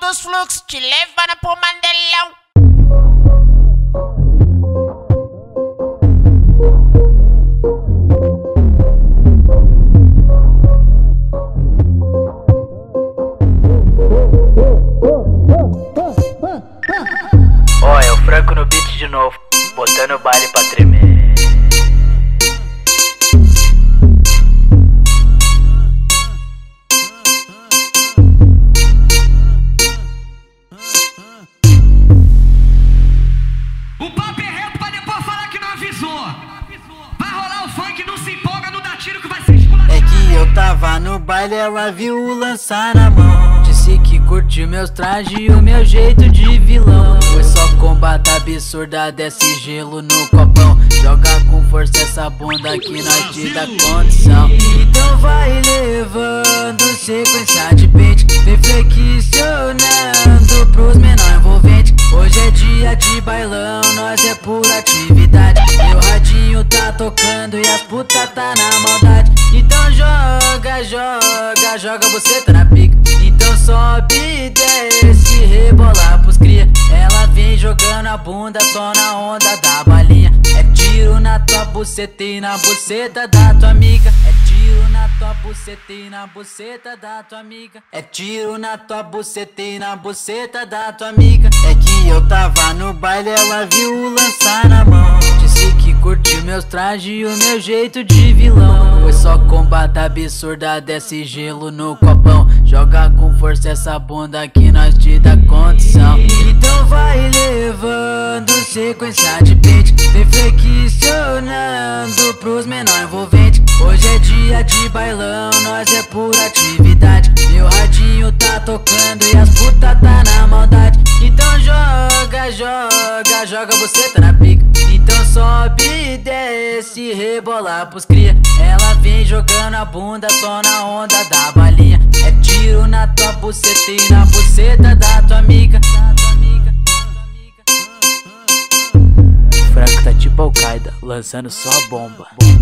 dos fluxos, te levando pro Mandelão. Olha, o Franco no beat de novo, botando o baile pra tremer. O papo é reto pra depois falar que não avisou. Vai rolar o funk, não se empolga, não dá tiro que vai ser esculachado. É que eu tava no baile, ela viu lançar na mão. Disse que curtiu meus trajes e o meu jeito de vilão. Foi só combate absurda, desce gelo no copão. Joga com força essa bunda que nós te dá condição. Então vai levando sequência de pente, vem flexionando pros menor envolvente. Hoje é dia de bailão, nós é pura atividade. Meu radinho tá tocando e as putas tá na maldade. Então joga, joga, joga você tá na pica. Então sobe e desce, rebola pros cria. Ela vem jogando a bunda só na onda da balinha. É tiro na tua buceta e na buceta da tua amiga. É tiro na tua buceta e na buceta da tua amiga. É tiro na tua buceta e na buceta da tua amiga. É que eu tava no baile, ela viu lançar na mão. Disse que curtiu meus trajes e o meu jeito de vilão. Foi só combate absurda, desce gelo no copão. Joga com força essa bunda que nós te dá condição. Então vai levando sequência de pente, vem flexionando pros menor envolvente. Hoje é dia de bailão, nós é pura atividade. Meu radinho tá tocando e as putas tá na maldade. Então joga, joga, joga você tá na pica. Então sobe e desce, rebola pros cria. Ela vem jogando a bunda só na onda da balinha. É tiro na tua buceta e na buceta da tua amiga. Franco tá tipo Al-Qaeda, lançando só bomba.